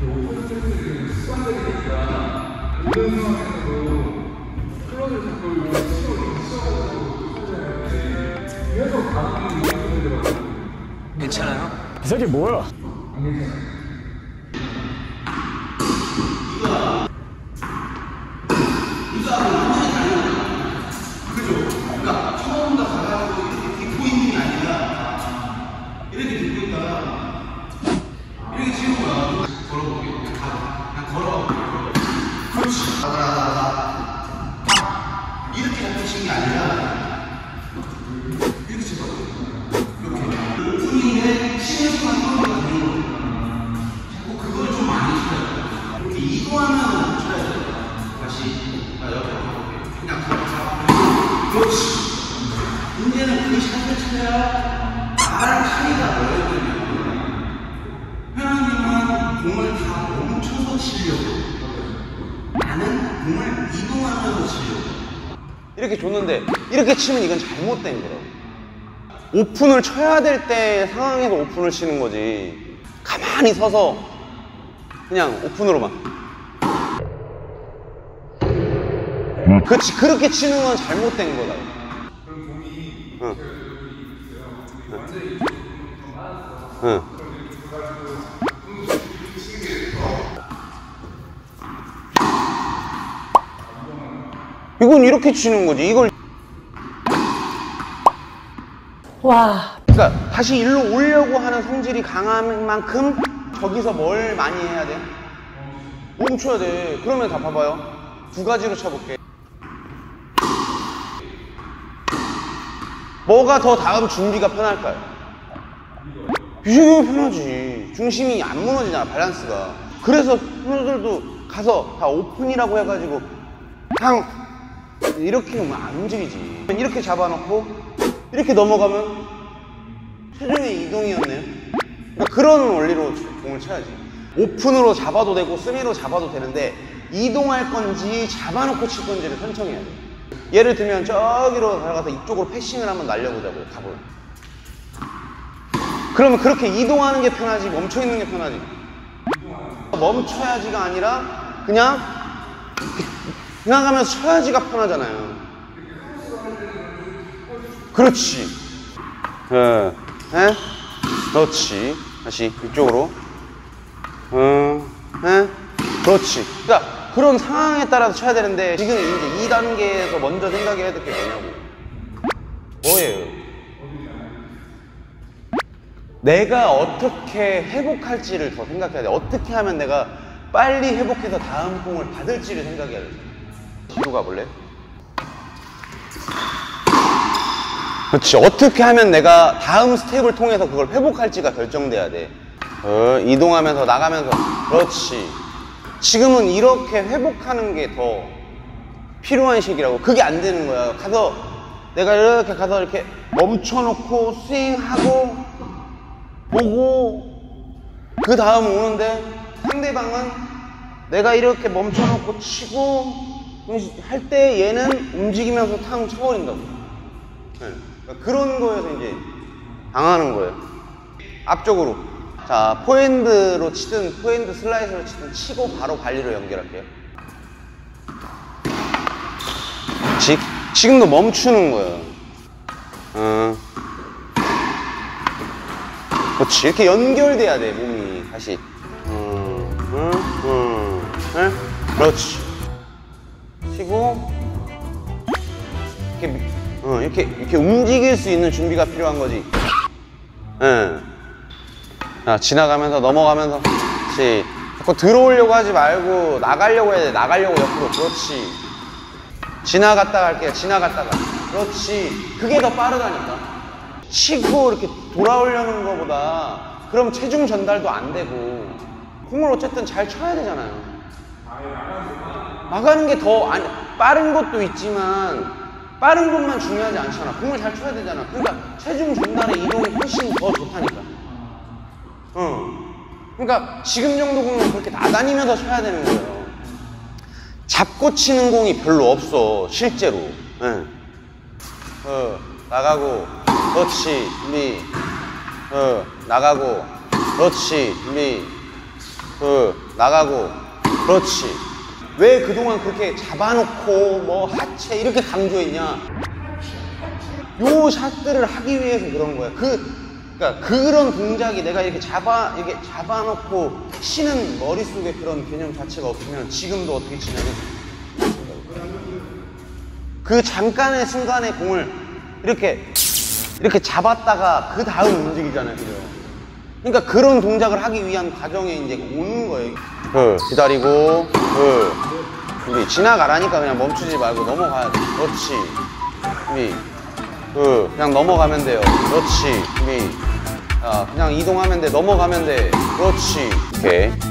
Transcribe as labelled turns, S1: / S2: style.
S1: 괜찮아요?
S2: 이 새끼 뭐야?
S3: 이렇게 잡히신 게 아니라 이렇게 쳐서 이렇게 오픈인데 쉬는 순간 소리가 되는 거예요. 자꾸 그걸 좀 많이 쳐야 돼요. 이렇게 이동하면 쳐야 돼요. 다시 옆에 그냥 잡아. 그렇지. 문제는 그 샷을 쳐야 나랑 차이가 뭐였냐면 회원님은 공을 다 멈춰서 치려고, 나는 공을 이동하면서 치려고.
S4: 이렇게 줬는데 이렇게 치면 이건 잘못된 거라고. 오픈을 쳐야 될 때 상황에서 오픈을 치는 거지, 가만히 서서 그냥 오픈으로만. 그렇지, 그렇게 치는 건 잘못된 거다. 그럼 공이 응. 이건 이렇게 치는 거지. 이걸
S5: 와.
S4: 그러니까 다시 일로 오려고 하는 성질이 강한 만큼 저기서 뭘 많이 해야 돼? 멈춰야 돼. 그러면 다 봐봐요. 두 가지로 쳐볼게. 뭐가 더 다음 준비가 편할까요? 이게 편하지. 중심이 안 무너지잖아, 밸런스가. 그래서 선수들도 가서 다 오픈이라고 해가지고 그냥 이렇게 오면 안 움직이지. 이렇게 잡아놓고 이렇게 넘어가면 최종의 이동이었네요. 그러니까 그런 원리로 공을 쳐야지. 오픈으로 잡아도 되고 스미로 잡아도 되는데 이동할 건지 잡아놓고 칠 건지를 선정해야 돼. 예를 들면 저기로 들어가서 이쪽으로 패싱을 한번 날려보자고, 답을. 그러면 그렇게 이동하는 게 편하지 멈춰있는 게 편하지? 멈춰야지가 아니라 그냥 가면서 쳐야지가 편하잖아요. 그렇지. 그렇지. 다시 이쪽으로. 그렇지. 그러니까 그런 상황에 따라서 쳐야 되는데 지금 이제 2단계에서 먼저 생각해야 될 게 뭐냐고. 뭐예요? 내가 어떻게 회복할지를 더 생각해야 돼. 어떻게 하면 내가 빨리 회복해서 다음 공을 받을지를 생각해야 돼. 뒤로 가볼래? 그렇지. 어떻게 하면 내가 다음 스텝을 통해서 그걸 회복할지가 결정돼야 돼. 이동하면서 나가면서. 그렇지. 지금은 이렇게 회복하는 게 더 필요한 시기라고. 그게 안 되는 거야. 가서 내가 이렇게 가서 이렇게 멈춰놓고 스윙하고 보고 그 다음 오는데 상대방은 내가 이렇게 멈춰놓고 치고 할 때 얘는 움직이면서 탕 쳐버린다고. 그러니까 그런 거에서 이제 당하는 거예요. 앞쪽으로. 자, 포핸드로 치든 포핸드 슬라이스로 치든 치고 바로 발리로 연결할게요. 지금도 멈추는 거예요. 그렇지. 이렇게 연결돼야 돼, 몸이. 다시. 그렇지. 치고 이렇게 움직일 수 있는 준비가 필요한 거지. 자, 지나가면서 넘어가면서. 그렇지. 자꾸 들어오려고 하지 말고 나가려고 해야 돼. 나가려고 옆으로. 그렇지. 지나갔다가 할게요. 지나갔다가. 그렇지. 그게 더 빠르다니까. 치고 이렇게 돌아오려는 것보다 그럼 체중 전달도 안 되고 공을 어쨌든 잘 쳐야 되잖아요. 나가는 게 더 빠른 것도 있지만 빠른 것만 중요하지 않잖아. 공을 잘 쳐야 되잖아. 그러니까 체중 전달의 이동이 훨씬 더 좋다니까. 그러니까 지금 정도 공은 그렇게 나다니면서 쳐야 되는 거예요. 잡고 치는 공이 별로 없어, 실제로. 나가고, 그렇지, 준비. 나가고, 그렇지, 준비. 나가고. 그렇지. 왜 그동안 그렇게 잡아놓고 뭐 하체 이렇게 강조했냐? 요 샷들을 하기 위해서 그런 거야. 그러니까 그런 동작이 내가 이렇게 잡아놓고 치는 머릿속에 그런 개념 자체가 없으면 지금도 어떻게 치냐면 그 잠깐의 순간에 공을 이렇게 잡았다가 그 다음 움직이잖아요. 그죠? 그러니까 그런 동작을 하기 위한 과정에 이제 오는 거예요. 기다리고, 우리 지나가라니까 그냥 멈추지 말고 넘어가야 돼. 그렇지. 우리, 그냥 넘어가면 돼요. 그렇지. 우리, 그냥 이동하면 돼. 넘어가면 돼. 그렇지. 오케이.